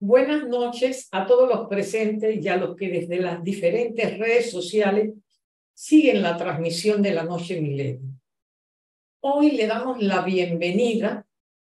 Buenas noches a todos los presentes y a los que desde las diferentes redes sociales siguen la transmisión de la Noche Milenio. Hoy le damos la bienvenida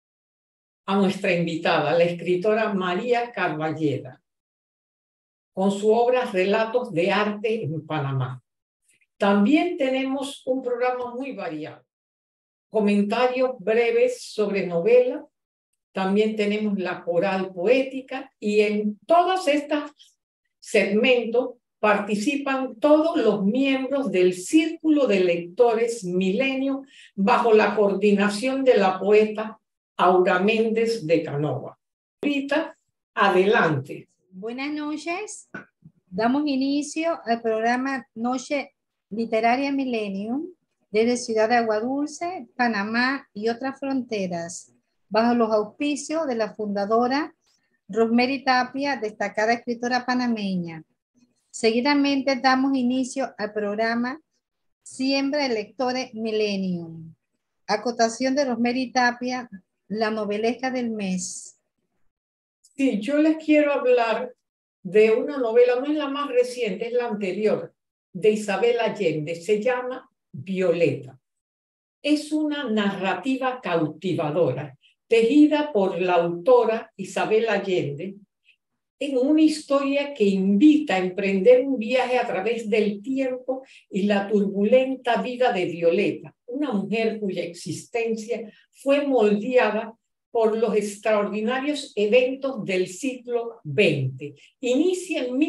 a nuestra invitada, la escritora María Carballeda, con su obra Relatos de Arte en Panamá. También tenemos un programa muy variado, comentarios breves sobre novela. También tenemos la coral poética y en todos estos segmentos participan todos los miembros del Círculo de Lectores Milenio bajo la coordinación de la poeta Aura Méndez de Canova. Rita, adelante. Buenas noches. Damos inicio al programa Noche Literaria Millennium desde Ciudad de Aguadulce, Panamá y otras fronteras, bajo los auspicios de la fundadora Rosemary Tapia, destacada escritora panameña. Seguidamente damos inicio al programa Siembra de Lectores Millennium. Acotación de Rosemary Tapia, la novelesca del mes. Sí, yo les quiero hablar de una novela, no es la más reciente, es la anterior, de Isabel Allende. Se llama Violeta. Es una narrativa cautivadora, tejida por la autora Isabel Allende, en una historia que invita a emprender un viaje a través del tiempo y la turbulenta vida de Violeta, una mujer cuya existencia fue moldeada por los extraordinarios eventos del siglo XX. Inicia en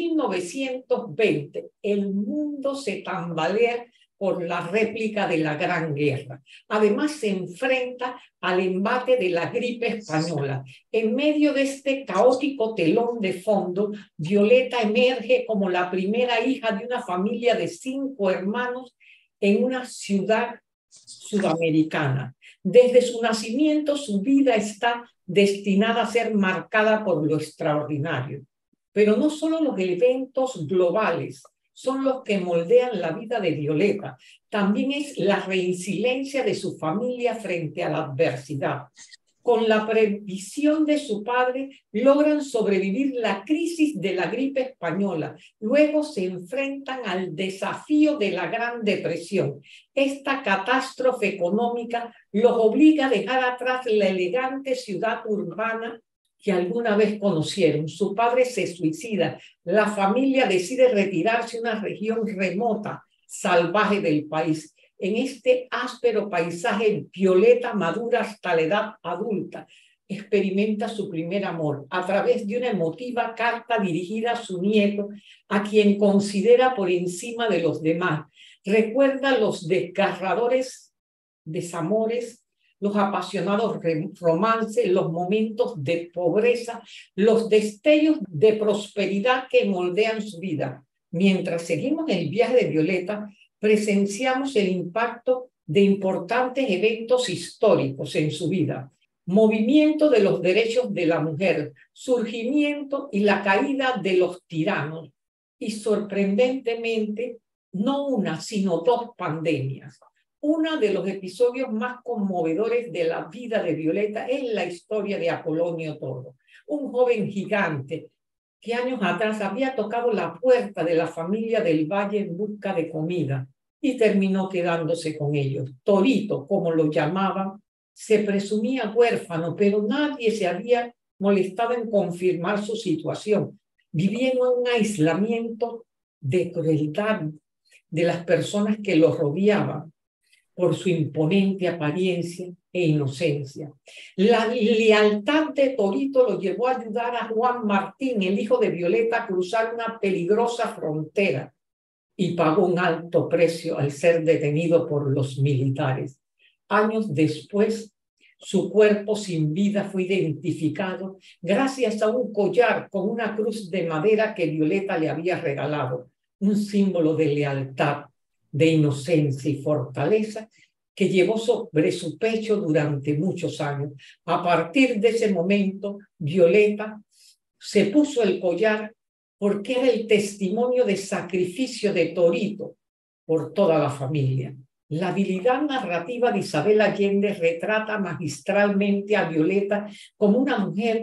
1920, el mundo se tambalea por la réplica de la Gran Guerra. Además, se enfrenta al embate de la gripe española. En medio de este caótico telón de fondo, Violeta emerge como la primera hija de una familia de 5 hermanos en una ciudad sudamericana. Desde su nacimiento, su vida está destinada a ser marcada por lo extraordinario. Pero no solo los eventos globales son los que moldean la vida de Violeta, también es la resiliencia de su familia frente a la adversidad. Con la previsión de su padre, logran sobrevivir la crisis de la gripe española. Luego se enfrentan al desafío de la Gran Depresión. Esta catástrofe económica los obliga a dejar atrás la elegante ciudad urbana que alguna vez conocieron. Su padre se suicida. La familia decide retirarse a una región remota, salvaje del país. En este áspero paisaje, Violeta madura hasta la edad adulta. Experimenta su primer amor a través de una emotiva carta dirigida a su nieto, a quien considera por encima de los demás. Recuerda los desgarradores desamores, los apasionados romances, los momentos de pobreza, los destellos de prosperidad que moldean su vida. Mientras seguimos el viaje de Violeta, presenciamos el impacto de importantes eventos históricos en su vida. Movimiento de los derechos de la mujer, surgimiento y la caída de los tiranos y, sorprendentemente, no una, sino 2 pandemias. Uno de los episodios más conmovedores de la vida de Violeta es la historia de Apolonio Toro, un joven gigante que años atrás había tocado la puerta de la familia del Valle en busca de comida y terminó quedándose con ellos. Torito, como lo llamaban, se presumía huérfano, pero nadie se había molestado en confirmar su situación. Vivía en un aislamiento de crueldad de las personas que lo rodeaban por su imponente apariencia e inocencia. La lealtad de Torito lo llevó a ayudar a Juan Martín, el hijo de Violeta, a cruzar una peligrosa frontera y pagó un alto precio al ser detenido por los militares. Años después, su cuerpo sin vida fue identificado gracias a un collar con una cruz de madera que Violeta le había regalado, un símbolo de lealtad, de inocencia y fortaleza que llevó sobre su pecho durante muchos años. A partir de ese momento, Violeta se puso el collar porque era el testimonio de sacrificio de Torito por toda la familia. La habilidad narrativa de Isabel Allende retrata magistralmente a Violeta como una mujer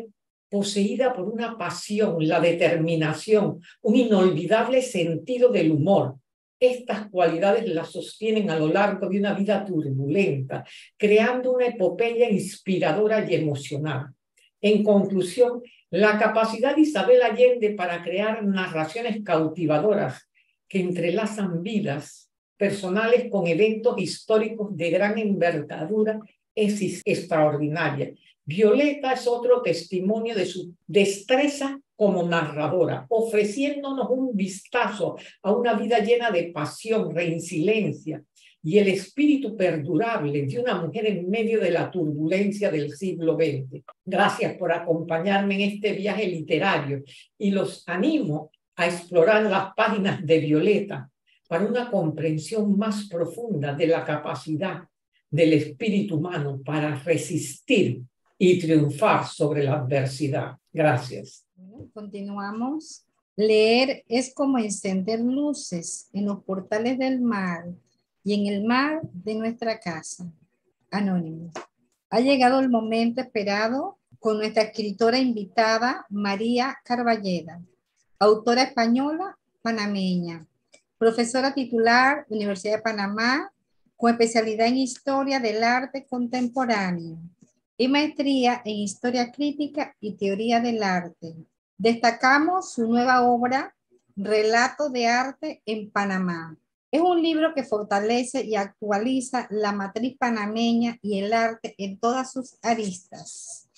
poseída por una pasión, la determinación, un inolvidable sentido del humor. Estas cualidades la sostienen a lo largo de una vida turbulenta, creando una epopeya inspiradora y emocional. En conclusión, la capacidad de Isabel Allende para crear narraciones cautivadoras que entrelazan vidas personales con eventos históricos de gran envergadura es extraordinaria. Violeta es otro testimonio de su destreza como narradora, ofreciéndonos un vistazo a una vida llena de pasión, resiliencia y el espíritu perdurable de una mujer en medio de la turbulencia del siglo XX. Gracias por acompañarme en este viaje literario y los animo a explorar las páginas de Violeta para una comprensión más profunda de la capacidad del espíritu humano para resistir y triunfar sobre la adversidad. Gracias. Continuamos. Leer es como encender luces en los portales del mar y en el mar de nuestra casa. Anónimo. Ha llegado el momento esperado con nuestra escritora invitada, María Carballeda, autora española panameña, profesora titular, Universidad de Panamá, con especialidad en Historia del Arte Contemporáneo y maestría en Historia Crítica y Teoría del Arte. Destacamos su nueva obra, Relatos de Arte en Panamá. Es un libro que fortalece y actualiza la matriz panameña y el arte en todas sus aristas.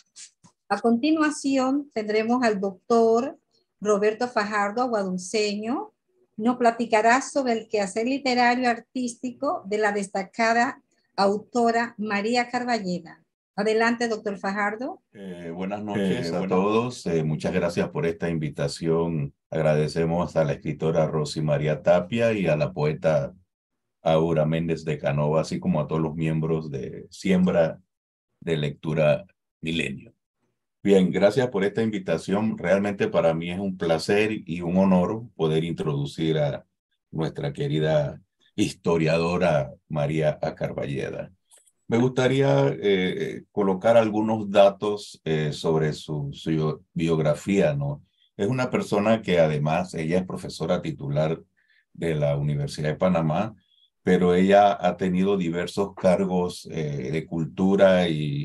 A continuación tendremos al doctor Roberto Fajardo, aguadulceño. Nos platicará sobre el quehacer literario artístico de la destacada autora María Carballeda. Adelante, doctor Fajardo. Buenas noches a todos. Muchas gracias por esta invitación. Agradecemos a la escritora Rosy María Tapia y a la poeta Aura Méndez de Canova, así como a todos los miembros de Siembra de Lectura Milenio. Bien, gracias por esta invitación. Realmente para mí es un placer y un honor poder introducir a nuestra querida historiadora María Carballeda. Me gustaría colocar algunos datos sobre su biografía, ¿no? Es una persona que además, ella es profesora titular de la Universidad de Panamá, pero ella ha tenido diversos cargos de cultura y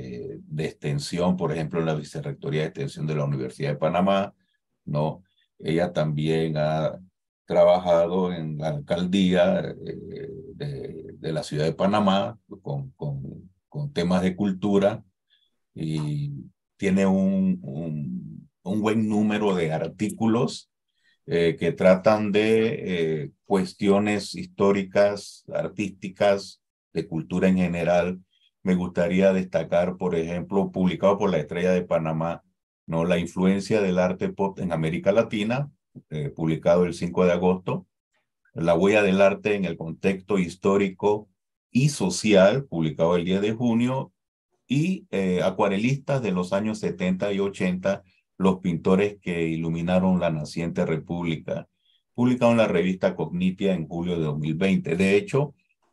de extensión, por ejemplo, en la Vicerrectoría de Extensión de la Universidad de Panamá, ¿no? Ella también ha trabajado en la alcaldía de la ciudad de Panamá con temas de cultura y tiene un buen número de artículos que tratan de cuestiones históricas, artísticas, de cultura en general. Me gustaría destacar, por ejemplo, publicado por la Estrella de Panamá, ¿no? La influencia del arte pop en América Latina, publicado el 5 de agosto. La huella del arte en el contexto histórico y social, publicado el 10 de junio. Y acuarelistas de los años 70 y 80, los pintores que iluminaron la naciente república, publicado en la revista Cognitia en julio de 2020. De hecho,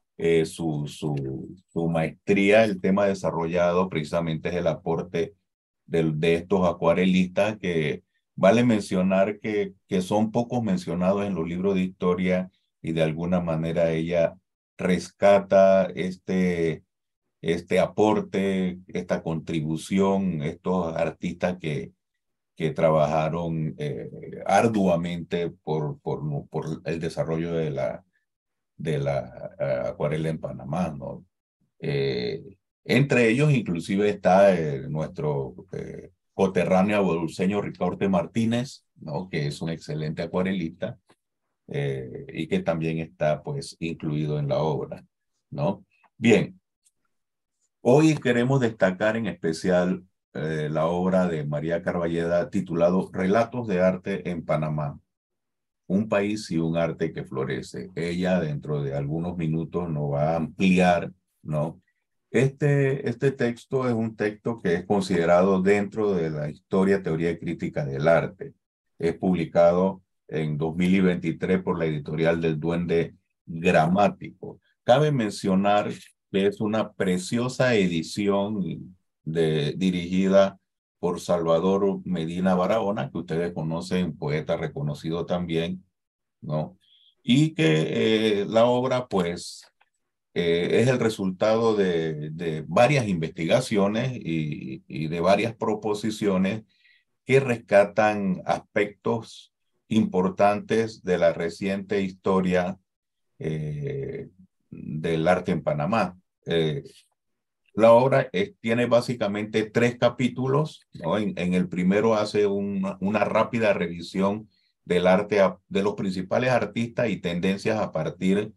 su maestría, el tema desarrollado precisamente es el aporte de estos acuarelistas que vale mencionar que son pocos mencionados en los libros de historia y de alguna manera ella rescata este aporte, esta contribución, estos artistas que trabajaron arduamente por el desarrollo de la acuarela en Panamá, ¿no? Entre ellos inclusive está nuestro coterráneo aguadulceño Ricaurte Martínez, ¿no? Que es un excelente acuarelista y que también está pues incluido en la obra, ¿no? Bien, hoy queremos destacar en especial la obra de María Carballeda titulado Relatos de Arte en Panamá, un país y un arte que florece. Ella dentro de algunos minutos nos va a ampliar, ¿no? Este texto es un texto que es considerado dentro de la historia, teoría y crítica del arte. Es publicado en 2023 por la editorial del Duende Gramático. Cabe mencionar que es una preciosa edición dirigida por Salvador Medina Barahona, que ustedes conocen, poeta reconocido también, ¿no? Y que la obra, pues, es el resultado de varias investigaciones y de varias proposiciones que rescatan aspectos importantes de la reciente historia del arte en Panamá. La obra tiene básicamente 3 capítulos, ¿no? En el primero hace una rápida revisión del arte de los principales artistas y tendencias a partir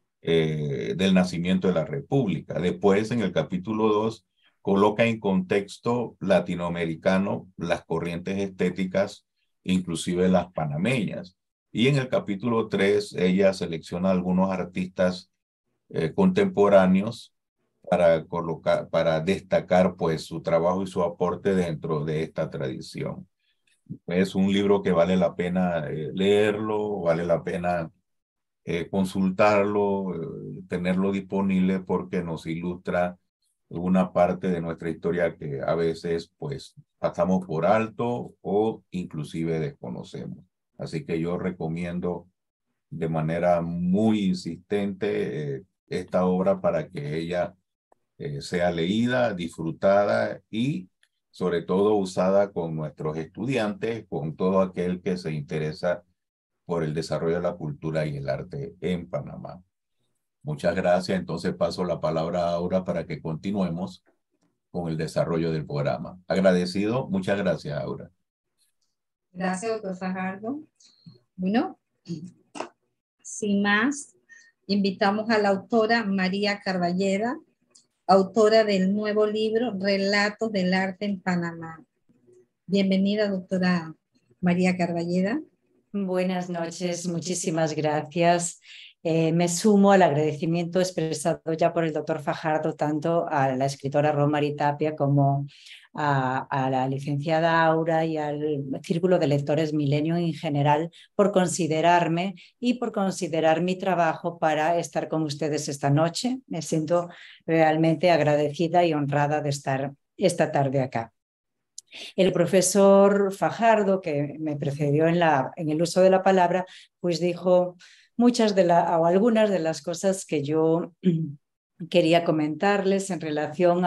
del nacimiento de la República. Después, en el capítulo 2, coloca en contexto latinoamericano las corrientes estéticas, inclusive las panameñas. Y en el capítulo 3, ella selecciona algunos artistas contemporáneos para destacar pues su trabajo y su aporte dentro de esta tradición. Es un libro que vale la pena leerlo, vale la pena consultarlo, tenerlo disponible porque nos ilustra una parte de nuestra historia que a veces pues pasamos por alto o inclusive desconocemos. Así que yo recomiendo de manera muy insistente esta obra para que ella sea leída, disfrutada y sobre todo usada con nuestros estudiantes, con todo aquel que se interesa por el desarrollo de la cultura y el arte en Panamá. Muchas gracias. Entonces paso la palabra ahora para que continuemos con el desarrollo del programa. Agradecido. Muchas gracias, Aura. Gracias, doctor Fajardo. Bueno, sin más, invitamos a la autora María Carballeda, autora del nuevo libro Relatos del Arte en Panamá. Bienvenida, doctora María Carballeda. Buenas noches, muchísimas gracias. Me sumo al agradecimiento expresado ya por el doctor Fajardo, tanto a la escritora Romari Tapia como a la licenciada Aura y al Círculo de Lectores Milenio en general por considerarme y por considerar mi trabajo para estar con ustedes esta noche. Me siento realmente agradecida y honrada de estar esta tarde acá. El profesor Fajardo, que me precedió en el uso de la palabra, pues dijo o algunas de las cosas que yo quería comentarles en relación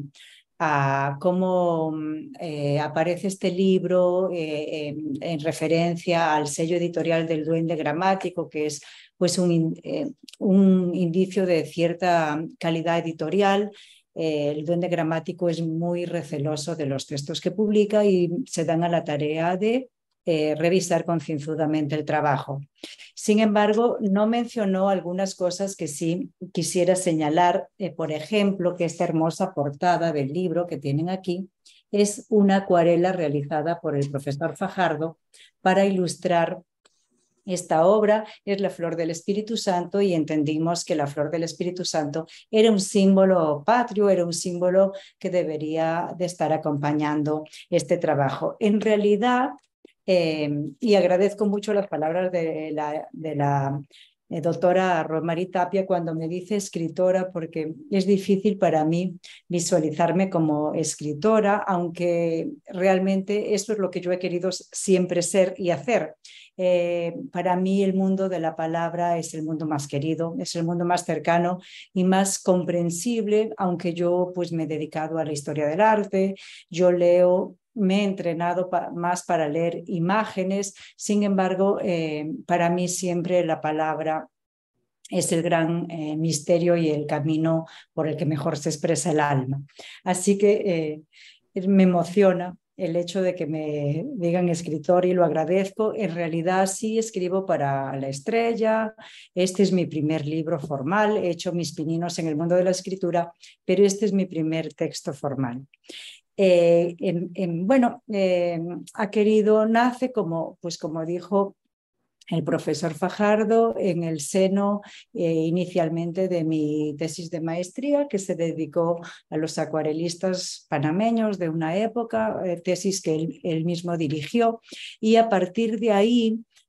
a cómo aparece este libro en referencia al sello editorial del Duende Gramático, que es pues un indicio de cierta calidad editorial. El Duende Gramático es muy receloso de los textos que publica y se dan a la tarea de revisar concienzudamente el trabajo. Sin embargo, no mencionó algunas cosas que sí quisiera señalar. Por ejemplo, que esta hermosa portada del libro que tienen aquí es una acuarela realizada por el profesor Fajardo para ilustrar esta obra. Es la flor del Espíritu Santo y entendimos que la flor del Espíritu Santo era un símbolo patrio, era un símbolo que debería de estar acompañando este trabajo. En realidad, y agradezco mucho las palabras de la doctora Romari Tapia cuando me dice escritora, porque es difícil para mí visualizarme como escritora, aunque realmente eso es lo que yo he querido siempre ser y hacer. Para mí el mundo de la palabra es el mundo más querido, es el mundo más cercano y más comprensible, aunque yo pues me he dedicado a la historia del arte, yo leo, me he entrenado más para leer imágenes. Sin embargo, para mí siempre la palabra es el gran misterio y el camino por el que mejor se expresa el alma. Así que me emociona el hecho de que me digan escritor y lo agradezco. En realidad sí escribo para La Estrella. Este es mi primer libro formal. He hecho mis pininos en el mundo de la escritura, pero este es mi primer texto formal. Nace como dijo el profesor Fajardo, en el seno inicialmente de mi tesis de maestría, que se dedicó a los acuarelistas panameños de una época, tesis que él mismo dirigió, y a partir de ahí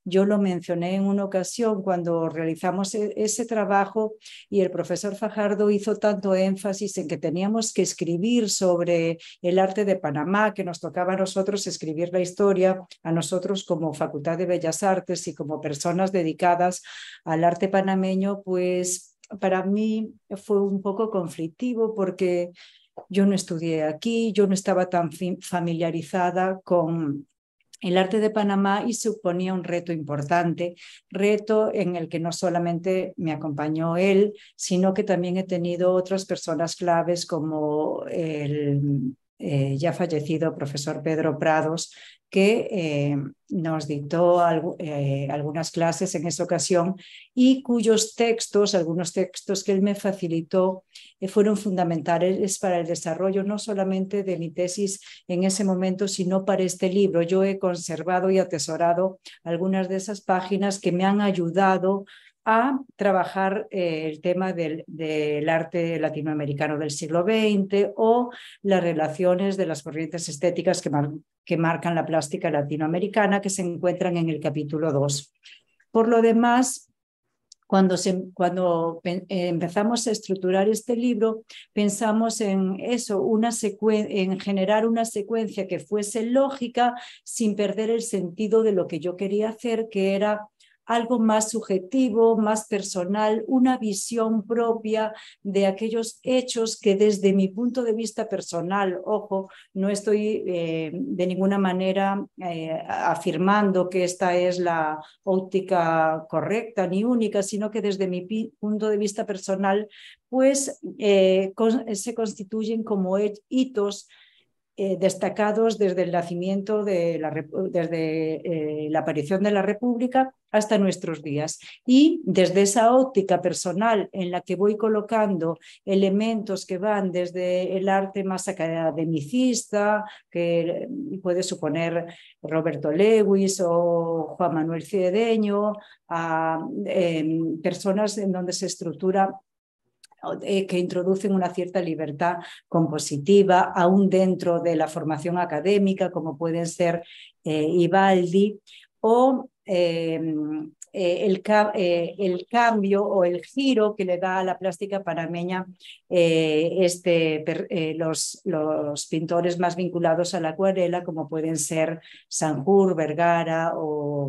Yo lo mencioné en una ocasión cuando realizamos ese trabajo y el profesor Fajardo hizo tanto énfasis en que teníamos que escribir sobre el arte de Panamá, que nos tocaba a nosotros escribir la historia, a nosotros como Facultad de Bellas Artes y como personas dedicadas al arte panameño, pues para mí fue un poco conflictivo porque yo no estudié aquí, yo no estaba tan familiarizada con el arte de Panamá y suponía un reto importante, reto en el que no solamente me acompañó él, sino que también he tenido otras personas claves como el ya fallecido profesor Pedro Prados, que nos dictó algunas clases en esa ocasión y cuyos textos, algunos textos que él me facilitó, fueron fundamentales para el desarrollo no solamente de mi tesis en ese momento, sino para este libro. Yo he conservado y atesorado algunas de esas páginas que me han ayudado a trabajar el tema del arte latinoamericano del siglo XX o las relaciones de las corrientes estéticas que marcan la plástica latinoamericana, que se encuentran en el capítulo 2. Por lo demás, cuando empezamos a estructurar este libro, pensamos en eso, en generar una secuencia que fuese lógica sin perder el sentido de lo que yo quería hacer, que era algo más subjetivo, más personal, una visión propia de aquellos hechos que desde mi punto de vista personal, ojo, no estoy de ninguna manera afirmando que esta es la óptica correcta ni única, sino que desde mi punto de vista personal, pues se constituyen como hitos destacados desde el nacimiento desde la aparición de la República hasta nuestros días. Y desde esa óptica personal en la que voy colocando elementos que van desde el arte más academicista, que puede suponer Roberto Lewis o Juan Manuel Cedeño, a personas en donde se estructura que introducen una cierta libertad compositiva, aún dentro de la formación académica, como pueden ser Ivaldi, o el cambio o el giro que le da a la plástica panameña los pintores más vinculados a la acuarela, como pueden ser Sanjur, Vergara o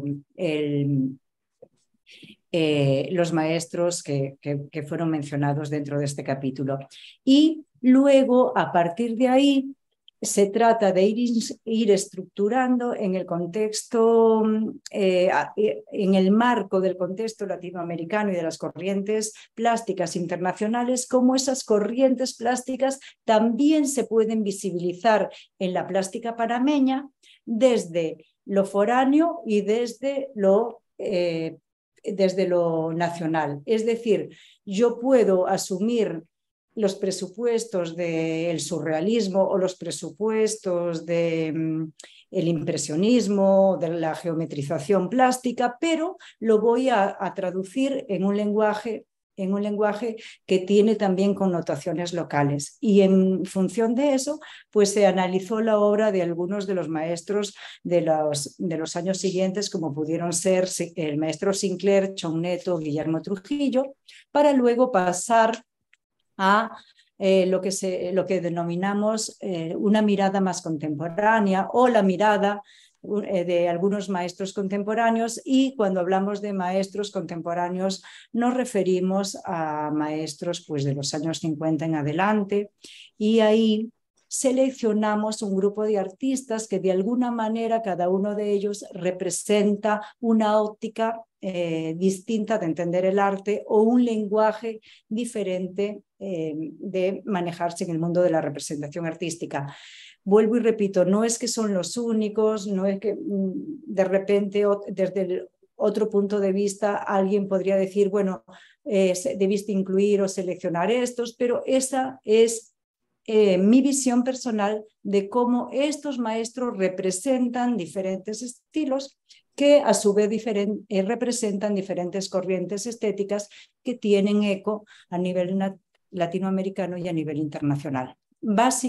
los maestros que fueron mencionados dentro de este capítulo. Y luego, a partir de ahí, se trata de ir estructurando en el contexto, en el marco del contexto latinoamericano y de las corrientes plásticas internacionales, cómo esas corrientes plásticas también se pueden visibilizar en la plástica panameña desde lo foráneo y desde lo nacional. Es decir, yo puedo asumir los presupuestos del surrealismo o los presupuestos del impresionismo, de la geometrización plástica, pero lo voy a traducir en un lenguaje que tiene también connotaciones locales. Y en función de eso, pues se analizó la obra de algunos de los maestros de los años siguientes, como pudieron ser el maestro Sinclair, Chonneto, Guillermo Trujillo, para luego pasar a lo que denominamos una mirada más contemporánea o la mirada de algunos maestros contemporáneos. Y cuando hablamos de maestros contemporáneos nos referimos a maestros pues, de los años 50 en adelante, y ahí seleccionamos un grupo de artistas que de alguna manera cada uno de ellos representa una óptica distinta de entender el arte o un lenguaje diferente de manejarse en el mundo de la representación artística. Vuelvo y repito, no es que son los únicos, no es que de repente desde el otro punto de vista alguien podría decir, bueno, debiste incluir o seleccionar estos, pero esa es mi visión personal de cómo estos maestros representan diferentes estilos que a su vez representan diferentes corrientes estéticas que tienen eco a nivel latinoamericano y a nivel internacional.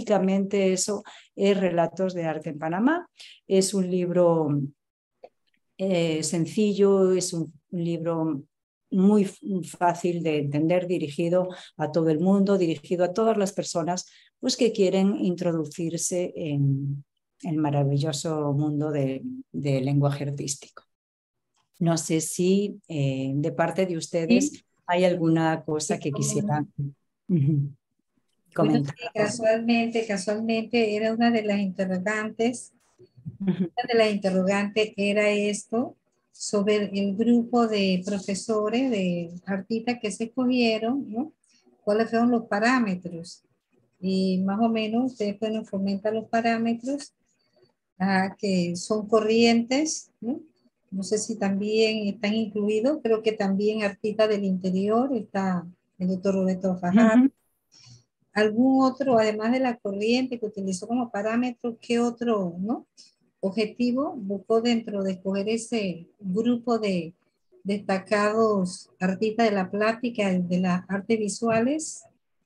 Básicamente eso es Relatos de Arte en Panamá. Es un libro sencillo, es un libro muy fácil de entender, dirigido a todo el mundo, dirigido a todas las personas pues, que quieren introducirse en el maravilloso mundo del lenguaje artístico. No sé si de parte de ustedes Sí. hay alguna cosa que quisieran comentar. Bueno, sí, casualmente era una de las interrogantes. Una de las interrogantes era esto, sobre el grupo de profesores, de artistas que se escogieron, ¿no? ¿Cuáles fueron los parámetros? Y más o menos ustedes pueden fomentar los parámetros que son corrientes, ¿no? No sé si también están incluidos, creo que también artistas del interior, está el doctor Roberto Fajardo. ¿Algún otro, además de la corriente que utilizó como parámetro, qué otro, ¿no? objetivo buscó dentro de escoger ese grupo de destacados artistas de la plástica, de las artes visuales?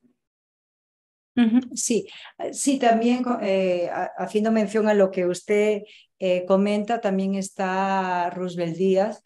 Sí, sí, también haciendo mención a lo que usted comenta, también está Roosevelt Díaz,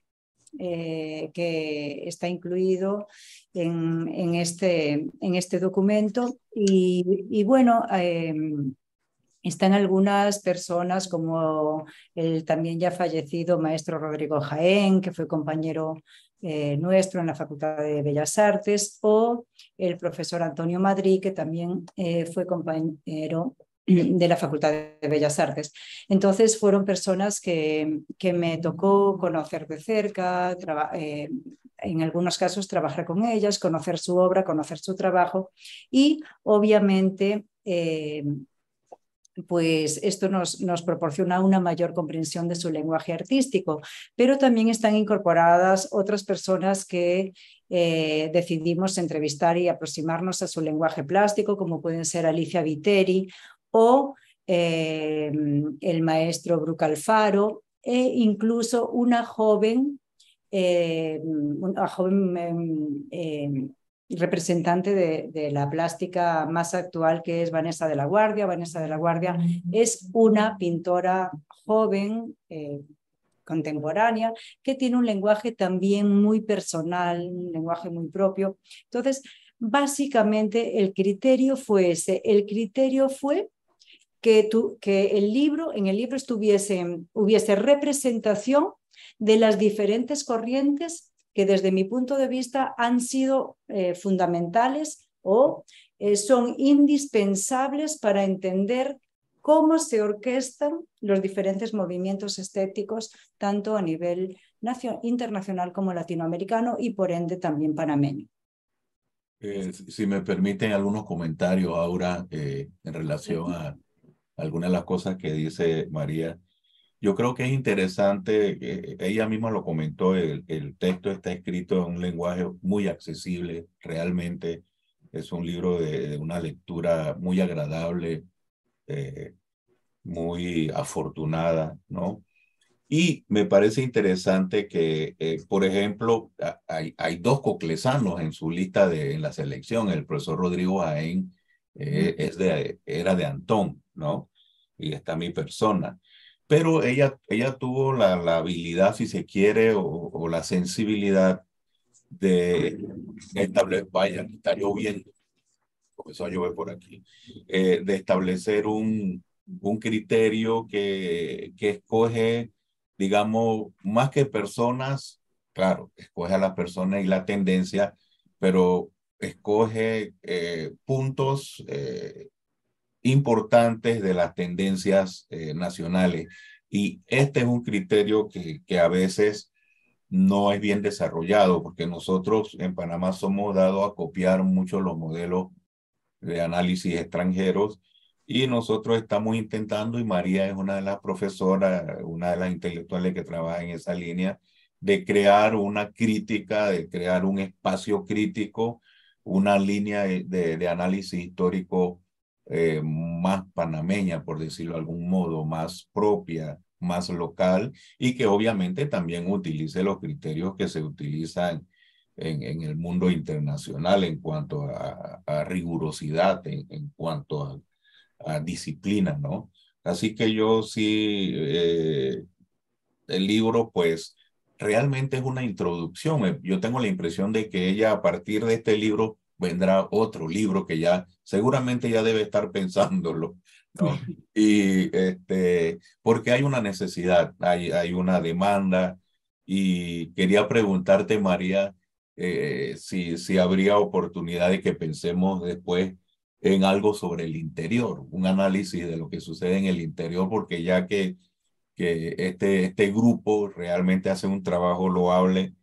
que está incluido en este documento. Y bueno, están algunas personas como el también ya fallecido maestro Rodrigo Jaén, que fue compañero nuestro en la Facultad de Bellas Artes, o el profesor Antonio Madrid, que también fue compañero de la Facultad de Bellas Artes. Entonces fueron personas que me tocó conocer de cerca, en algunos casos trabajar con ellas, conocer su obra, conocer su trabajo y obviamente pues esto nos proporciona una mayor comprensión de su lenguaje artístico, pero también están incorporadas otras personas que decidimos entrevistar y aproximarnos a su lenguaje plástico, como pueden ser Alicia Viteri o el maestro Bruc Alfaro, e incluso una joven representante de la plástica más actual, que es Vanessa de la Guardia. Vanessa de la Guardia es una pintora joven, contemporánea, que tiene un lenguaje también muy personal, un lenguaje muy propio. Entonces, básicamente el criterio fue ese. El criterio fue que en el libro hubiese representación de las diferentes corrientes que desde mi punto de vista han sido fundamentales o son indispensables para entender cómo se orquestan los diferentes movimientos estéticos, tanto a nivel internacional como latinoamericano y por ende también panameño. Si me permiten algunos comentarios ahora en relación a algunas de las cosas que dice María. Yo creo que es interesante, ella misma lo comentó, el texto está escrito en un lenguaje muy accesible, realmente es un libro de una lectura muy agradable, muy afortunada, ¿no? Y me parece interesante que, por ejemplo, hay dos coclesanos en su lista en la selección. El profesor Rodrigo Jaén era de Antón, ¿no? Y está mi persona. Pero ella tuvo la habilidad, si se quiere, o la sensibilidad de establecer, vaya, está lloviendo, comenzó a llover por aquí, de establecer un criterio que escoge, digamos, más que personas, claro, escoge a las personas y la tendencia, pero escoge puntos importantes de las tendencias nacionales. Y este es un criterio que a veces no es bien desarrollado, porque nosotros en Panamá somos dados a copiar mucho los modelos de análisis extranjeros y nosotros estamos intentando, y María es una de las profesoras, una de las intelectuales que trabaja en esa línea, de crear una crítica, de crear un espacio crítico, una línea de análisis histórico más panameña, por decirlo de algún modo, más propia, más local, y que obviamente también utilice los criterios que se utilizan en el mundo internacional en cuanto a rigurosidad, en cuanto a disciplina, ¿no? Así que yo sí el libro, pues realmente es una introducción. Yo tengo la impresión de que ella a partir de este libro vendrá otro libro que ya seguramente ya debe estar pensándolo, ¿no? Y porque hay una necesidad, hay una demanda y quería preguntarte, María, si habría oportunidad de que pensemos después en algo sobre el interior, un análisis de lo que sucede en el interior, porque ya que este grupo realmente hace un trabajo loable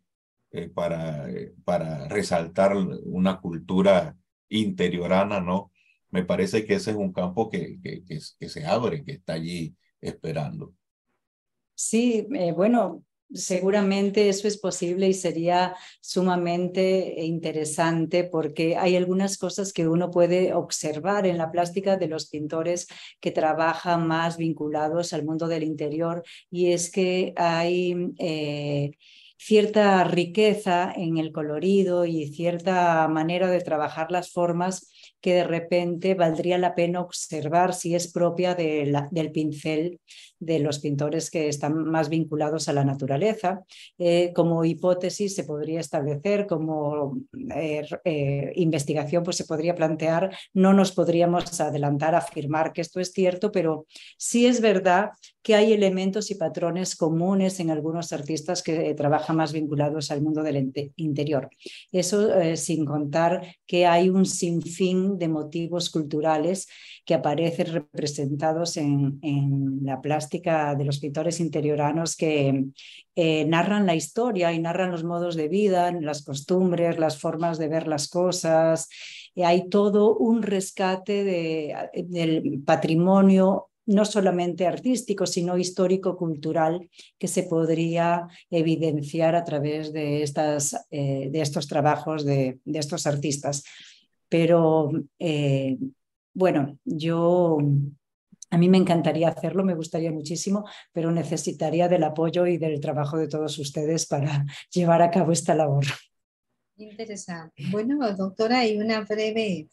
para resaltar una cultura interiorana, ¿no? Me parece que ese es un campo que se abre, que está allí esperando. Sí, bueno, seguramente eso es posible y sería sumamente interesante porque hay algunas cosas que uno puede observar en la plástica de los pintores que trabajan más vinculados al mundo del interior, y es que hay cierta riqueza en el colorido y cierta manera de trabajar las formas que de repente valdría la pena observar si es propia del pincel de los pintores que están más vinculados a la naturaleza. Como hipótesis se podría establecer, como investigación pues se podría plantear, no nos podríamos adelantar a afirmar que esto es cierto, pero sí es verdad que hay elementos y patrones comunes en algunos artistas que trabajan más vinculados al mundo del interior. Eso sin contar que hay un sinfín de motivos culturales que aparecen representados en la plástica de los pintores interioranos que narran la historia y narran los modos de vida, las costumbres, las formas de ver las cosas. Hay todo un rescate del patrimonio, no solamente artístico, sino histórico-cultural, que se podría evidenciar a través de estos trabajos de estos artistas. Pero bueno, a mí me encantaría hacerlo, me gustaría muchísimo, pero necesitaría del apoyo y del trabajo de todos ustedes para llevar a cabo esta labor. Interesante. Bueno, doctora, hay una breve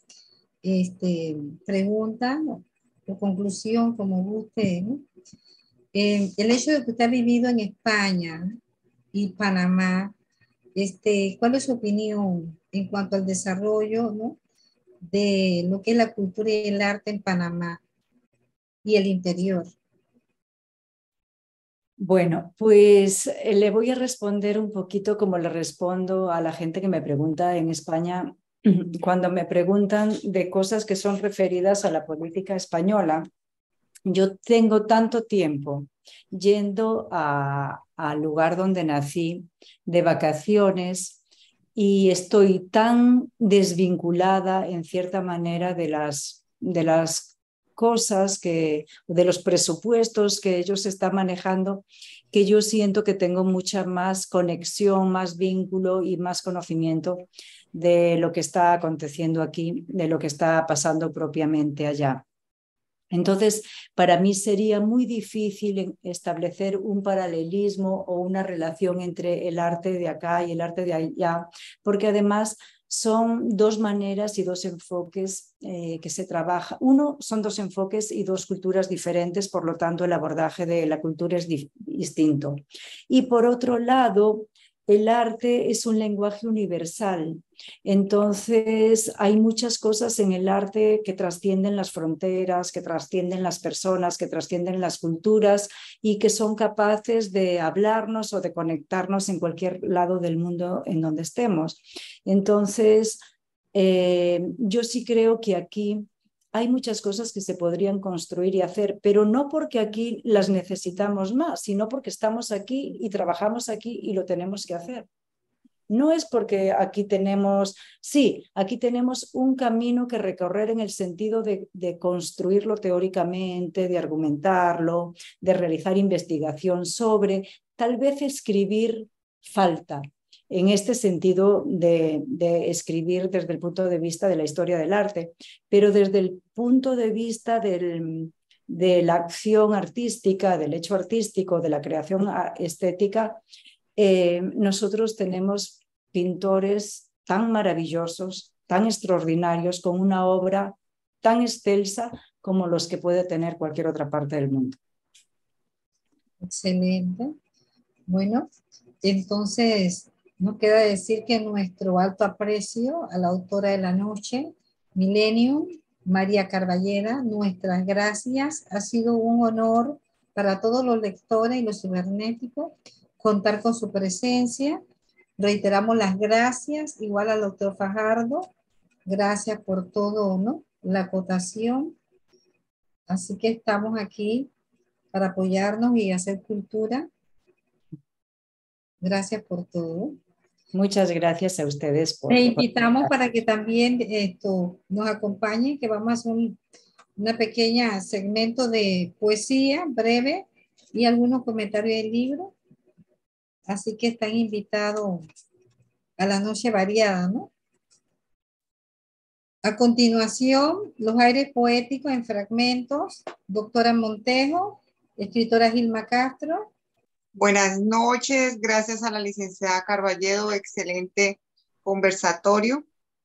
pregunta o conclusión, como guste, ¿no? El hecho de que usted ha vivido en España y Panamá, ¿cuál es su opinión en cuanto al desarrollo, ¿no?, de lo que es la cultura y el arte en Panamá y el interior? Bueno, pues le voy a responder un poquito como le respondo a la gente que me pregunta en España cuando me preguntan de cosas que son referidas a la política española. Yo tengo tanto tiempo yendo al lugar donde nací de vacaciones y estoy tan desvinculada en cierta manera de las cosas de los presupuestos que ellos están manejando, que yo siento que tengo mucha más conexión, más vínculo y más conocimiento de lo que está aconteciendo aquí, de lo que está pasando propiamente allá. Entonces, para mí sería muy difícil establecer un paralelismo o una relación entre el arte de acá y el arte de allá, porque además son dos maneras y dos enfoques que se trabaja. Uno, son dos enfoques y dos culturas diferentes, por lo tanto el abordaje de la cultura es distinto. Y por otro lado, el arte es un lenguaje universal. Entonces, hay muchas cosas en el arte que trascienden las fronteras, que trascienden las personas, que trascienden las culturas y que son capaces de hablarnos o de conectarnos en cualquier lado del mundo en donde estemos. Entonces, yo sí creo que aquí hay muchas cosas que se podrían construir y hacer, pero no porque aquí las necesitamos más, sino porque estamos aquí y trabajamos aquí y lo tenemos que hacer. No es porque aquí tenemos un camino que recorrer en el sentido de construirlo teóricamente, de argumentarlo, de realizar investigación sobre, tal vez escribir falta, en este sentido de escribir desde el punto de vista de la historia del arte, pero desde el punto de vista de la acción artística, del hecho artístico, de la creación estética, nosotros tenemos pintores tan maravillosos, tan extraordinarios, con una obra tan excelsa como los que puede tener cualquier otra parte del mundo. Excelente. Bueno, entonces nos queda decir que nuestro alto aprecio a la autora de la noche, Millennium, María Carballeda, nuestras gracias. Ha sido un honor para todos los lectores y los cibernéticos contar con su presencia. Reiteramos las gracias, igual al doctor Fajardo. Gracias por todo, ¿no? La acotación. Así que estamos aquí para apoyarnos y hacer cultura. Gracias por todo. Muchas gracias a ustedes por... Les invitamos para que también nos acompañen, que vamos a hacer una pequeña segmento de poesía breve y algunos comentarios del libro. Así que están invitados a la noche variada, ¿no? A continuación, los aires poéticos en fragmentos. Doctora Montejo, escritora Gilma Castro. Buenas noches, gracias a la licenciada Carballedo, excelente conversatorio.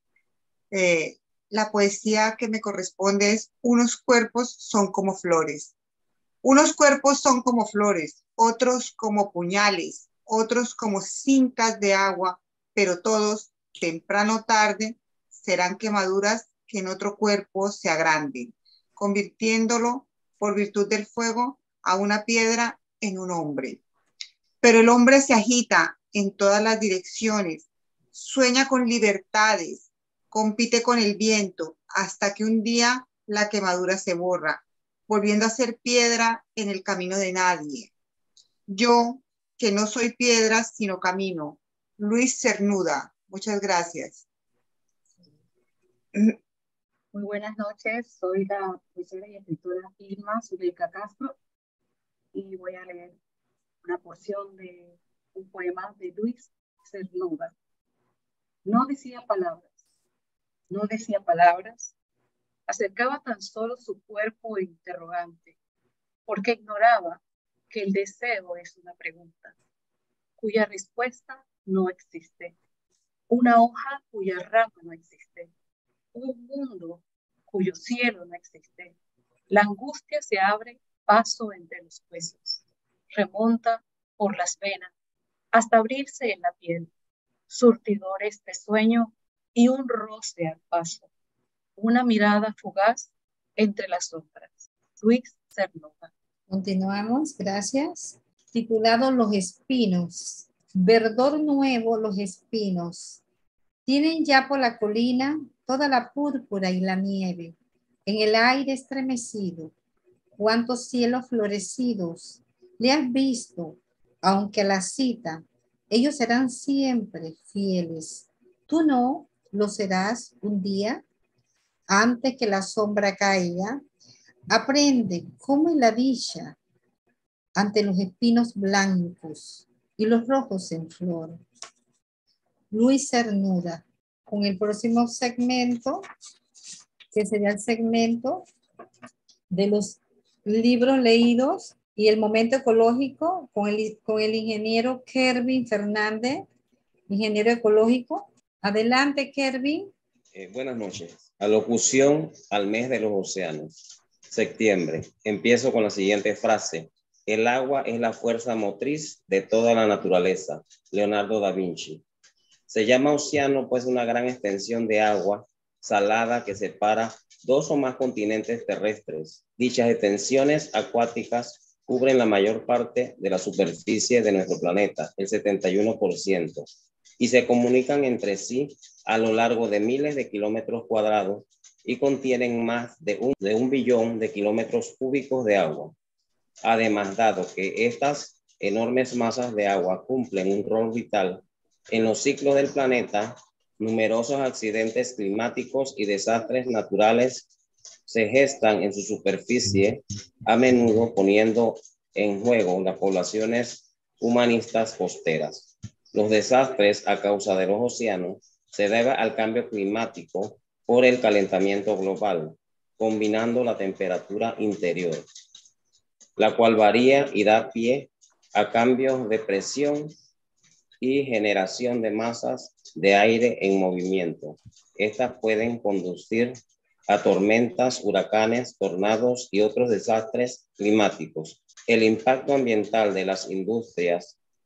La poesía que me corresponde es: unos cuerpos son como flores. Unos cuerpos son como flores, otros como puñales, otros como cintas de agua, pero todos, temprano o tarde, serán quemaduras que en otro cuerpo se agranden, convirtiéndolo, por virtud del fuego, a una piedra en un hombre. Pero el hombre se agita en todas las direcciones, sueña con libertades, compite con el viento, hasta que un día la quemadura se borra, volviendo a ser piedra en el camino de nadie. Yo, que no soy piedra, sino camino. Luis Cernuda. Muchas gracias. Muy buenas noches, soy la profesora y escritora Gilma Castro y voy a leer una porción de un poema de Luis Cernuda. No decía palabras, acercaba tan solo su cuerpo interrogante, porque ignoraba que el deseo es una pregunta, cuya respuesta no existe, una hoja cuya rama no existe, un mundo cuyo cielo no existe. La angustia se abre paso entre los huesos, remonta por las venas hasta abrirse en la piel, surtidores de sueño y un roce al paso, una mirada fugaz entre las sombras. Luis Cernuda. Continuamos, gracias. Titulado Los espinos. Verdor nuevo los espinos. Tienen ya por la colina toda la púrpura y la nieve, en el aire estremecido. Cuántos cielos florecidos le has visto, aunque a la cita ellos serán siempre fieles. Tú no lo serás un día antes que la sombra caiga. Aprende cómo es la dicha ante los espinos blancos y los rojos en flor. Luis Cernuda, con el próximo segmento, que sería el segmento de los libros leídos y el momento ecológico con el ingeniero Kervin Fernández, ingeniero ecológico. Adelante, Kervin. Buenas noches. Alocución al mes de los océanos. Septiembre. Empiezo con la siguiente frase. El agua es la fuerza motriz de toda la naturaleza. Leonardo da Vinci. Se llama océano pues una gran extensión de agua salada que separa dos o más continentes terrestres. Dichas extensiones acuáticas cubren la mayor parte de la superficie de nuestro planeta, el 71%, y se comunican entre sí a lo largo de miles de kilómetros cuadrados y contienen más de un billón de kilómetros cúbicos de agua. Además, dado que estas enormes masas de agua cumplen un rol vital en los ciclos del planeta, numerosos accidentes climáticos y desastres naturales se gestan en su superficie, a menudo poniendo en juego las poblaciones humanistas costeras. Los desastres a causa de los océanos se deben al cambio climático por el calentamiento global, combinando la temperatura interior, la cual varía y da pie a cambios de presión y generación de masas de aire en movimiento. Estas pueden conducir a tormentas, huracanes, tornados y otros desastres climáticos. El impacto ambiental de las industrias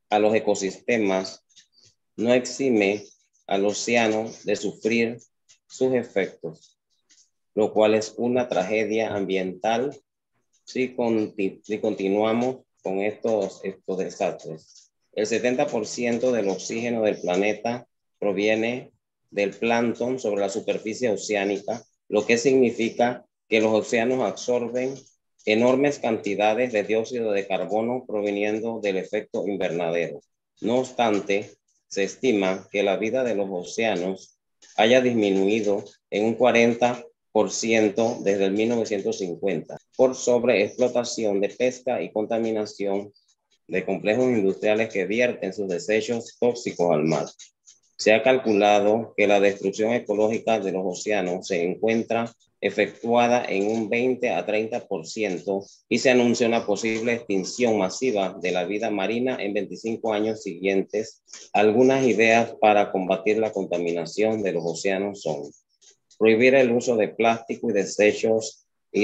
a los ecosistemas, no exime al océano de sufrir sus efectos, lo cual es una tragedia ambiental si continuamos con estos desastres. El 70% del oxígeno del planeta proviene del plancton sobre la superficie oceánica, lo que significa que los océanos absorben enormes cantidades de dióxido de carbono proveniendo del efecto invernadero. No obstante, se estima que la vida de los océanos haya disminuido en un 40% desde el 1950 por sobreexplotación de pesca y contaminación de complejos industriales que vierten sus desechos tóxicos al mar. Se ha calculado que la destrucción ecológica de los océanos se encuentra efectuada en un 20 a 30% y se anuncia una posible extinción masiva de la vida marina en 25 años siguientes. Algunas ideas para combatir la contaminación de los océanos son prohibir el uso de plástico y desechos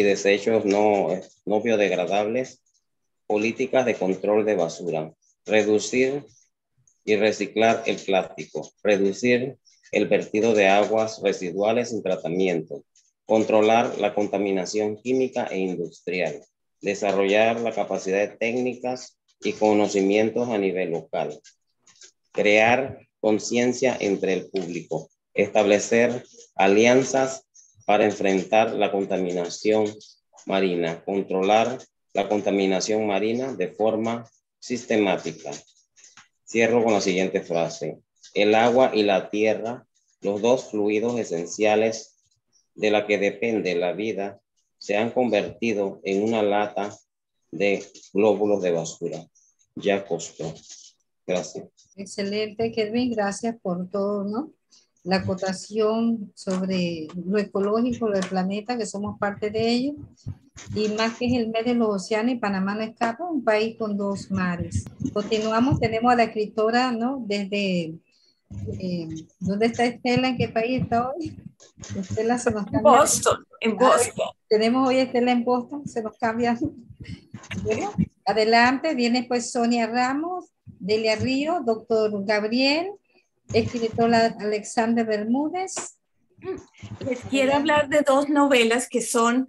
no biodegradables, políticas de control de basura, reducir y reciclar el plástico, reducir el vertido de aguas residuales sin tratamiento, controlar la contaminación química e industrial, desarrollar la capacidad de técnicas y conocimientos a nivel local, crear conciencia entre el público, establecer alianzas para enfrentar la contaminación marina, controlar la contaminación marina de forma sistemática. Cierro con la siguiente frase. El agua y la tierra, los dos fluidos esenciales de la que depende la vida, se han convertido en una lata de glóbulos de basura. Ya costó. Gracias. Excelente, Kelvin. Gracias por todo, ¿no? La acotación sobre lo ecológico del planeta, que somos parte de ello. Y más que es el mes de los océanos, y Panamá no escapa, un país con dos mares. Continuamos, tenemos a la escritora, ¿no? Desde, ¿dónde está Estela? ¿En qué país está hoy? Estela se nos cambia. Boston, en Boston. Tenemos hoy a Estela en Boston, se nos cambia. Bueno, adelante, viene pues Sonia Ramos, Delia Río, doctor Gabriel, escritora Alexander Bermúdez. Les quiero hablar de dos novelas que son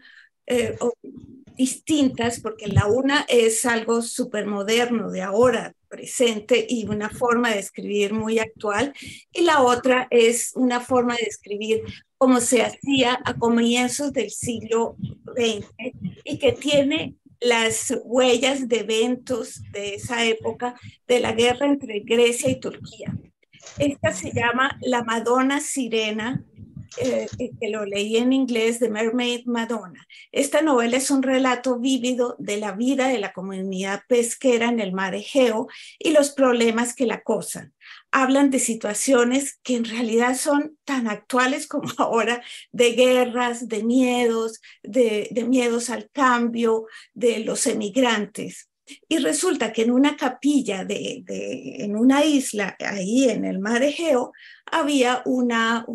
distintas, porque la una es algo súper moderno, de ahora, presente, y una forma de escribir muy actual, y la otra es una forma de escribir como se hacía a comienzos del siglo XX y que tiene las huellas de eventos de esa época de la guerra entre Grecia y Turquía. Esta se llama La Madonna Sirena, que lo leí en inglés, The Mermaid Madonna. Esta novela es un relato vívido de la vida de la comunidad pesquera en el mar Egeo y los problemas que la acosan. Hablan de situaciones que en realidad son tan actuales como ahora, de guerras, de miedos al cambio, de los emigrantes. Y resulta que en una capilla en una isla ahí en el mar Egeo había una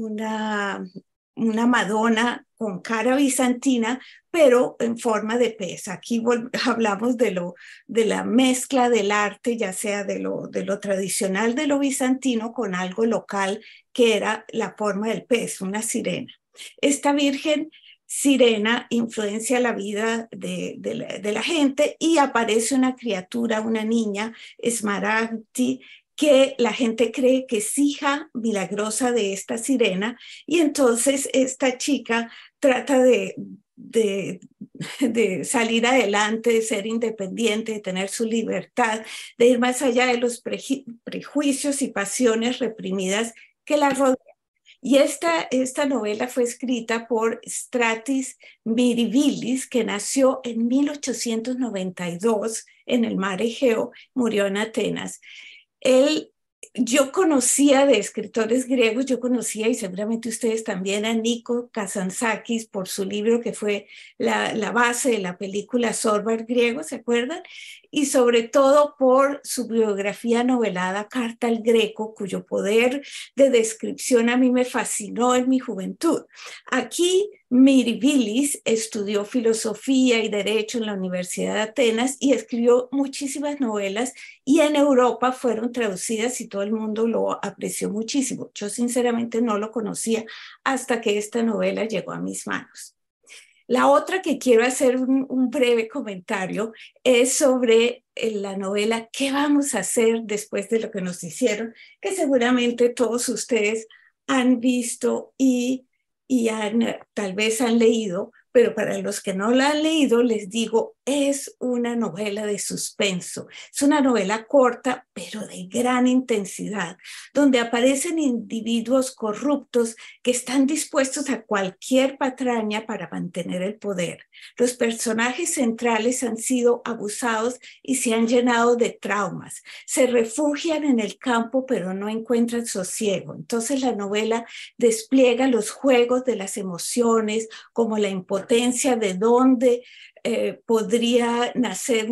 Madonna con cara bizantina, pero en forma de pez. Aquí hablamos de la mezcla del arte, ya sea de lo tradicional de lo bizantino con algo local que era la forma del pez, una sirena. Esta virgen sirena influencia la vida de la gente y aparece una criatura, una niña, Smaragdi, que la gente cree que es hija milagrosa de esta sirena, y entonces esta chica trata de salir adelante, de ser independiente, de tener su libertad, de ir más allá de los prejuicios y pasiones reprimidas que la rodean. Y esta novela fue escrita por Stratis Miribilis, que nació en 1892 en el mar Egeo, murió en Atenas. Yo conocía de escritores griegos, y seguramente ustedes también, a Nikos Kazantzakis por su libro que fue la base de la película Zorba el griego, ¿se acuerdan? y sobre todo por su biografía novelada Carta al Greco, cuyo poder de descripción a mí me fascinó en mi juventud. Aquí Mirabilis estudió filosofía y derecho en la Universidad de Atenas y escribió muchísimas novelas y en Europa fueron traducidas y todo el mundo lo apreció muchísimo. Yo sinceramente no lo conocía hasta que esta novela llegó a mis manos. La otra que quiero hacer un breve comentario es sobre la novela ¿Qué vamos a hacer después de lo que nos hicieron?, que seguramente todos ustedes han visto y tal vez han leído, pero para los que no la han leído les digo, es una novela de suspenso. Es una novela corta, pero de gran intensidad, donde aparecen individuos corruptos que están dispuestos a cualquier patraña para mantener el poder. Los personajes centrales han sido abusados y se han llenado de traumas. Se refugian en el campo, pero no encuentran sosiego. Entonces la novela despliega los juegos de las emociones, como la impotencia de donde podría nacer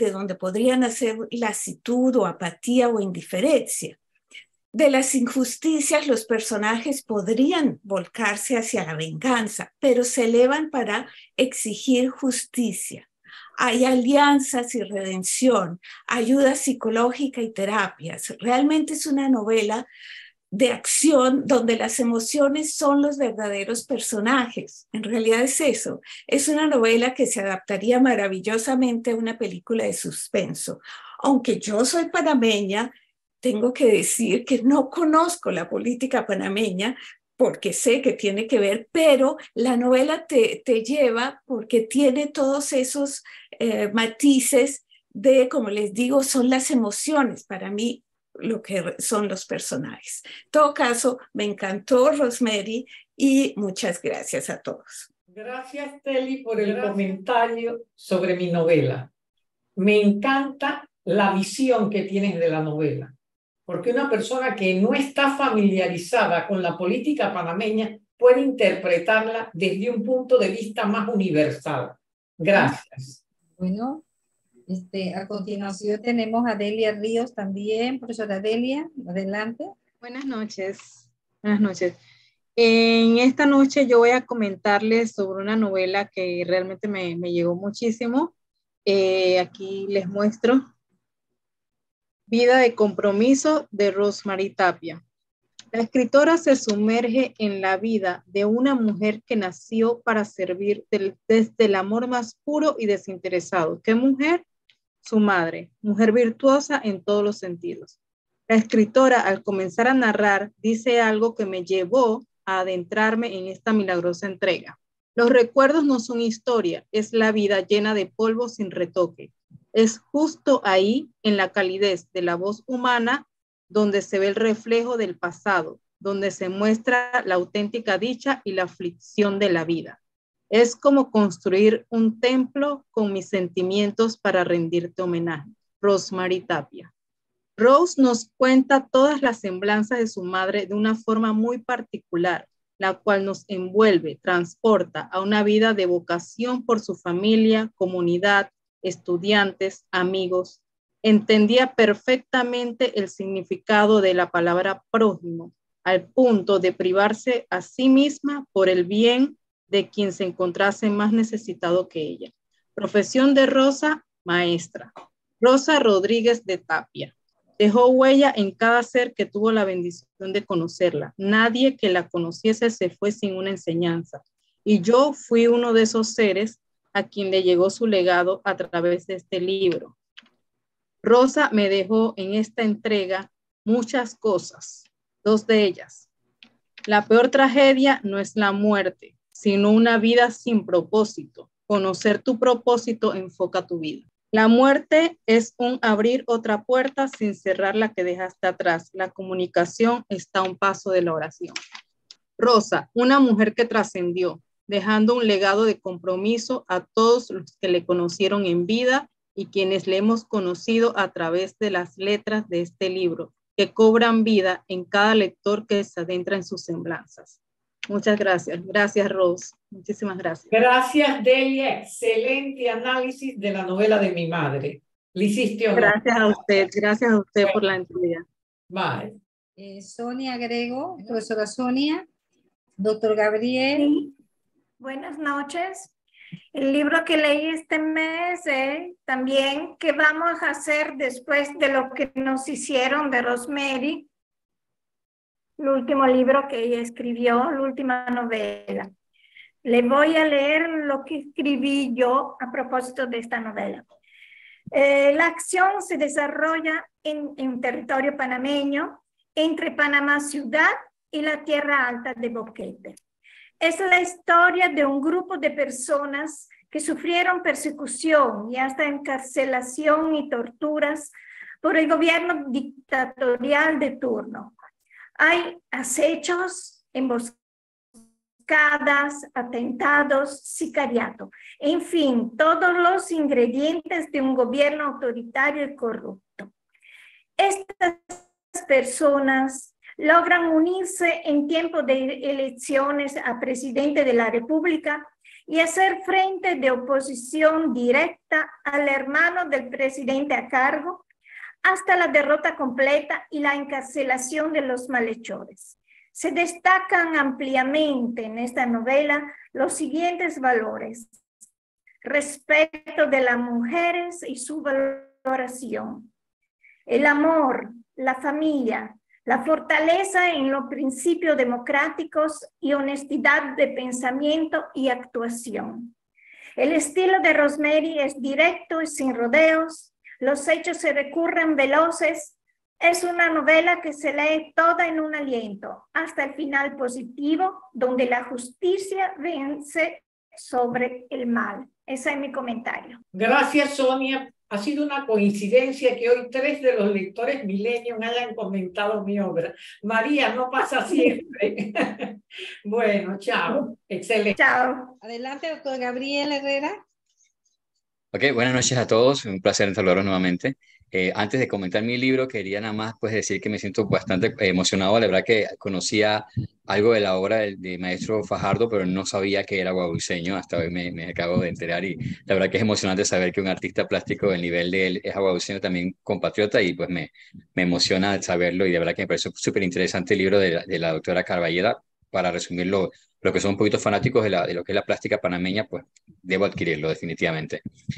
lasitud o apatía o indiferencia. De las injusticias, los personajes podrían volcarse hacia la venganza, pero se elevan para exigir justicia. Hay alianzas y redención, ayuda psicológica y terapias. Realmente es una novela de acción donde las emociones son los verdaderos personajes. En realidad es eso. Es una novela que se adaptaría maravillosamente a una película de suspenso. Aunque yo soy panameña, tengo que decir que no conozco la política panameña porque sé que tiene que ver, pero la novela te lleva porque tiene todos esos matices de, como les digo, son las emociones. Para mí, lo que son los personajes. En todo caso, me encantó, Rosemary, y muchas gracias a todos. Gracias, Teli, por el comentario sobre mi novela. Me encanta la visión que tienes de la novela, porque una persona que no está familiarizada con la política panameña puede interpretarla desde un punto de vista más universal. Gracias. Bueno, a continuación tenemos a Delia Ríos también. Profesora Delia, adelante. Buenas noches. Buenas noches. En esta noche yo voy a comentarles sobre una novela que realmente me llegó muchísimo. Aquí les muestro. Vida de compromiso, de Rosemary Tapia. La escritora se sumerge en la vida de una mujer que nació para servir desde el amor más puro y desinteresado. ¿Qué mujer? Su madre, mujer virtuosa en todos los sentidos. La escritora, al comenzar a narrar, dice algo que me llevó a adentrarme en esta milagrosa entrega. Los recuerdos no son historia, es la vida llena de polvo sin retoque. Es justo ahí, en la calidez de la voz humana, donde se ve el reflejo del pasado, donde se muestra la auténtica dicha y la aflicción de la vida. Es como construir un templo con mis sentimientos para rendirte homenaje. Rosemary Tapia. Rose nos cuenta todas las semblanzas de su madre de una forma muy particular, la cual nos envuelve, transporta a una vida de vocación por su familia, comunidad, estudiantes, amigos. Entendía perfectamente el significado de la palabra prójimo, al punto de privarse a sí misma por el bien de quien se encontrase más necesitado que ella. Profesión de Rosa, maestra. Rosa Rodríguez de Tapia. Dejó huella en cada ser que tuvo la bendición de conocerla. Nadie que la conociese se fue sin una enseñanza. Y yo fui uno de esos seres a quien le llegó su legado a través de este libro. Rosa me dejó en esta entrega muchas cosas. Dos de ellas. La peor tragedia no es la muerte, sino una vida sin propósito. Conocer tu propósito enfoca tu vida. La muerte es un abrir otra puerta sin cerrar la que dejaste atrás. La comunicación está a un paso de la oración. Rosa, una mujer que trascendió, dejando un legado de compromiso a todos los que le conocieron en vida y quienes le hemos conocido a través de las letras de este libro, que cobran vida en cada lector que se adentra en sus semblanzas. Muchas gracias. Gracias, Rose. Muchísimas gracias. Gracias, Delia. Excelente análisis de la novela de mi madre. Le hiciste honor. Gracias a usted por la entrevista. Bye. Sonia Grego, profesora Sonia, doctor Gabriel. Sí. Buenas noches. El libro que leí este mes también, ¿qué vamos a hacer después de lo que nos hicieron de Rosemary? El último libro que ella escribió, la última novela. Le voy a leer lo que escribí yo a propósito de esta novela. La acción se desarrolla en territorio panameño, entre Panamá ciudad y la tierra alta de Boquete. Es la historia de un grupo de personas que sufrieron persecución y hasta encarcelación y torturas por el gobierno dictatorial de turno. Hay acechos, emboscadas, atentados, sicariato, en fin, todos los ingredientes de un gobierno autoritario y corrupto. Estas personas logran unirse en tiempo de elecciones a presidente de la República y hacer frente de oposición directa al hermano del presidente a cargo hasta la derrota completa y la encarcelación de los malhechores. Se destacan ampliamente en esta novela los siguientes valores: respeto de las mujeres y su valoración, el amor, la familia, la fortaleza en los principios democráticos y honestidad de pensamiento y actuación. El estilo de Rosemary es directo y sin rodeos, los hechos se recurren veloces. Es una novela que se lee toda en un aliento, hasta el final positivo, donde la justicia vence sobre el mal. Ese es mi comentario. Gracias, Sonia. Ha sido una coincidencia que hoy 3 de los lectores millennials hayan comentado mi obra. María, no pasa siempre. Bueno, chao. Excelente. Chao. Adelante, doctor Gabriel Herrera. Ok, buenas noches a todos. Un placer saludarlos nuevamente. Antes de comentar mi libro, quería nada más pues, decir que me siento bastante emocionado. La verdad que conocía algo de la obra de maestro Fajardo, pero no sabía que era guadulceño. Hasta hoy me acabo de enterar y la verdad que es emocionante saber que un artista plástico del nivel de él es guadulceño, también compatriota, y pues me emociona saberlo, y de verdad que me parece súper interesante el libro de la doctora Carballeda. Para resumirlo, lo que son un poquito fanáticos de lo que es la plástica panameña, pues debo adquirirlo definitivamente.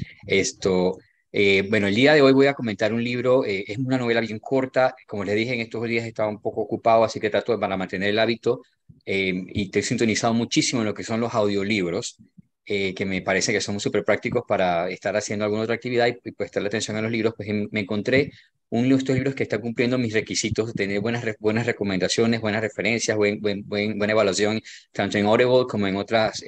Bueno, el día de hoy voy a comentar un libro, es una novela bien corta. Como les dije, en estos días estaba un poco ocupado, así que trato para mantener el hábito, y estoy sintonizado muchísimo en lo que son los audiolibros, que me parece que son súper prácticos para estar haciendo alguna otra actividad y prestarle atención a los libros. Pues me encontré uno de estos libros que está cumpliendo mis requisitos, tener buenas recomendaciones, buenas referencias, buena evaluación, tanto en Audible como en otras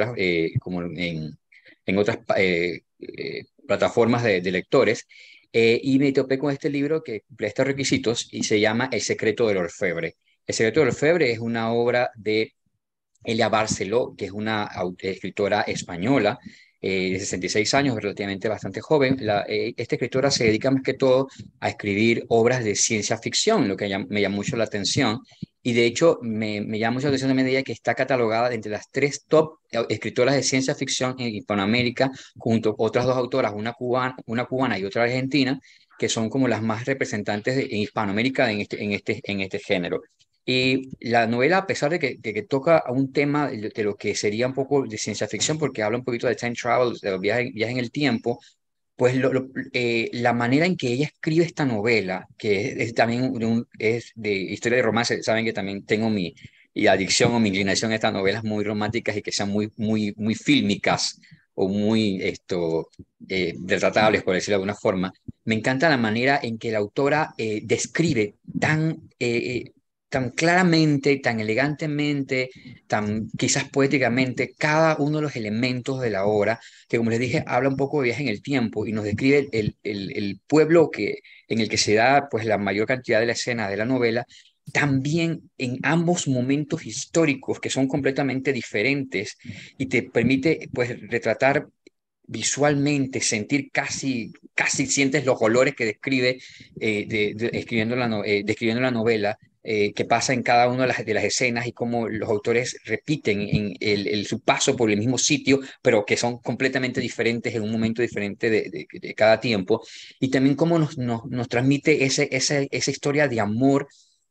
plataformas de lectores, y me topé con este libro que cumple estos requisitos y se llama El secreto del orfebre. El secreto del orfebre es una obra de Elia Barceló, que es una escritora española de 66 años, relativamente bastante joven. Esta escritora se dedica más que todo a escribir obras de ciencia ficción, lo que me llama mucho la atención. Y de hecho me llama mucho la atención de medida que está catalogada entre las 3 top escritoras de ciencia ficción en Hispanoamérica, junto con otras 2 autoras, una cubana y otra argentina, que son como las más representantes en Hispanoamérica en este género. Y la novela, a pesar de que toca a un tema de lo que sería un poco de ciencia ficción, porque habla un poquito de time travel, de viaje en el tiempo, pues la manera en que ella escribe esta novela, que es también es de historia de romance. Saben que también tengo mi adicción o mi inclinación a estas novelas muy románticas y que sean muy fílmicas o muy retratables, por decirlo de alguna forma. Me encanta la manera en que la autora describe tan claramente, tan elegantemente, tan quizás poéticamente cada uno de los elementos de la obra, que como les dije, habla un poco de viaje en el tiempo y nos describe el pueblo en el que se da pues, la mayor cantidad de la escena de la novela, también en ambos momentos históricos que son completamente diferentes, y te permite pues, retratar visualmente, sentir casi sientes los olores que describe describiendo la novela, que pasa en cada una de las escenas y cómo los autores repiten su paso por el mismo sitio, pero que son completamente diferentes en un momento diferente de cada tiempo. Y también cómo nos transmite esa historia de amor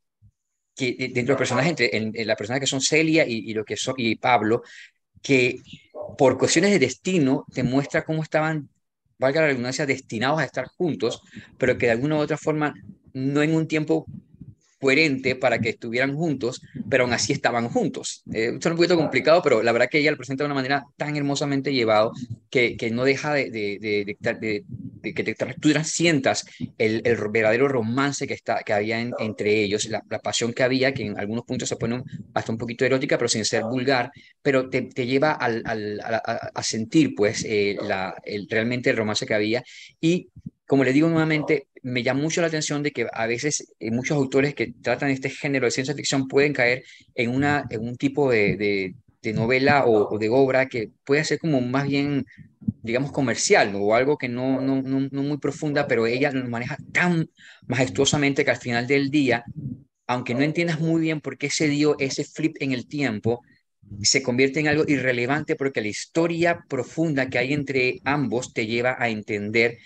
que dentro del personaje, entre la persona que son Celia y Pablo, que por cuestiones de destino te muestra cómo estaban, valga la redundancia, destinados a estar juntos, pero que de alguna u otra forma, no en un tiempo coherente para que estuvieran juntos, pero aún así estaban juntos. Esto es un poquito complicado, pero la verdad que ella lo presenta de una manera tan hermosamente llevado que no deja de que tú sientas el verdadero romance que había entre ellos, la pasión que había, que en algunos puntos se pone hasta un poquito erótica, pero sin ser vulgar, pero te lleva a sentir pues realmente el romance que había. Y como le digo nuevamente, me llama mucho la atención de que a veces muchos autores que tratan este género de ciencia ficción pueden caer en un tipo de novela o de obra que puede ser como más bien, digamos, comercial, ¿no? O algo que no muy profunda, pero ella lo maneja tan majestuosamente que al final del día, aunque no entiendas muy bien por qué se dio ese flip en el tiempo, se convierte en algo irrelevante porque la historia profunda que hay entre ambos te lleva a entender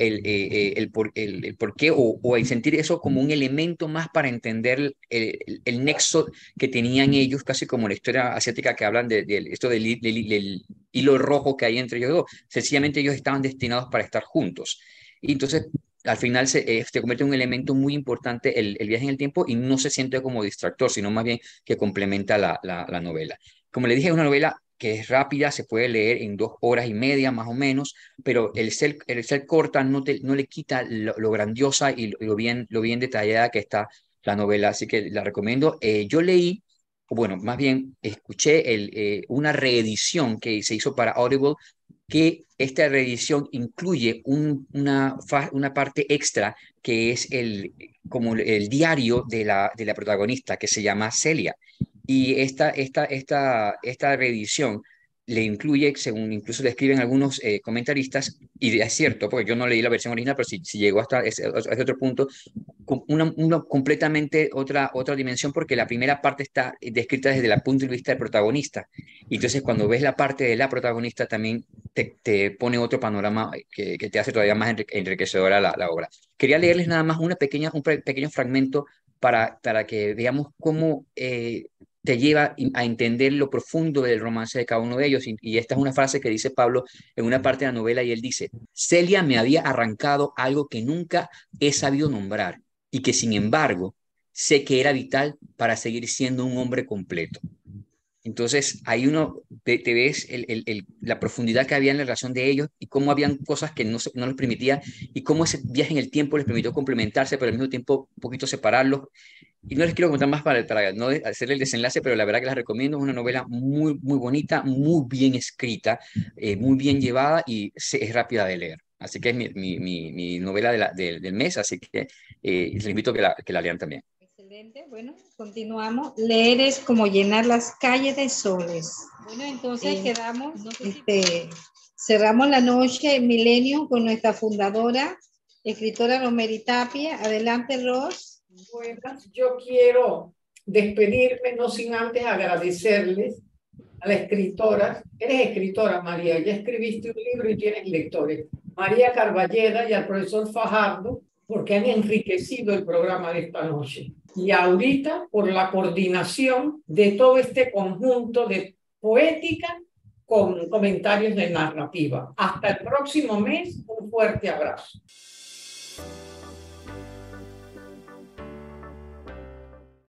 el por qué o a sentir eso como un elemento más para entender el nexo que tenían ellos, casi como la historia asiática que hablan de esto del hilo rojo que hay entre ellos dos. Sencillamente ellos estaban destinados para estar juntos. Y entonces al final se convierte en un elemento muy importante el viaje en el tiempo y no se siente como distractor, sino más bien que complementa la novela. Como le dije, es una novela que es rápida, se puede leer en 2 horas y media más o menos, pero el ser corta no le quita lo grandiosa y lo bien detallada que está la novela, así que la recomiendo. Yo leí, o bueno, más bien escuché una reedición que se hizo para Audible, que esta reedición incluye una parte extra que es como el diario de la protagonista, que se llama Celia. Y esta reedición le incluye, según incluso le escriben algunos comentaristas, y es cierto, porque yo no leí la versión original, pero si llegó hasta ese otro punto, una completamente otra dimensión, porque la primera parte está descrita desde el punto de vista del protagonista. Y entonces cuando ves la parte de la protagonista también te pone otro panorama que te hace todavía más enriquecedora la obra. Quería leerles nada más un pequeño fragmento para que veamos cómo te lleva a entender lo profundo del romance de cada uno de ellos. Y esta es una frase que dice Pablo en una parte de la novela, y él dice: Celia me había arrancado algo que nunca he sabido nombrar y que sin embargo sé que era vital para seguir siendo un hombre completo. Entonces ahí te ves la profundidad que había en la relación de ellos y cómo habían cosas que no les permitía, y cómo ese viaje en el tiempo les permitió complementarse, pero al mismo tiempo un poquito separarlos. Y no les quiero contar más para no hacer el desenlace, pero la verdad que las recomiendo. Es una novela muy, muy bonita, muy bien escrita, muy bien llevada y es rápida de leer. Así que es mi novela del mes, así que les invito a que la lean también. Excelente, bueno, continuamos. Leer es como llenar las calles de soles. Bueno, entonces quedamos, cerramos la noche en Milenio con nuestra fundadora, escritora Rosemary Tapia. Adelante, Ros. Buenas, yo quiero despedirme, no sin antes agradecerles a la escritora. Eres escritora, María, ya escribiste un libro y tienes lectores. María Carballeda y al profesor Fajardo, porque han enriquecido el programa de esta noche. Y ahorita por la coordinación de todo este conjunto de poética con comentarios de narrativa. Hasta el próximo mes, un fuerte abrazo.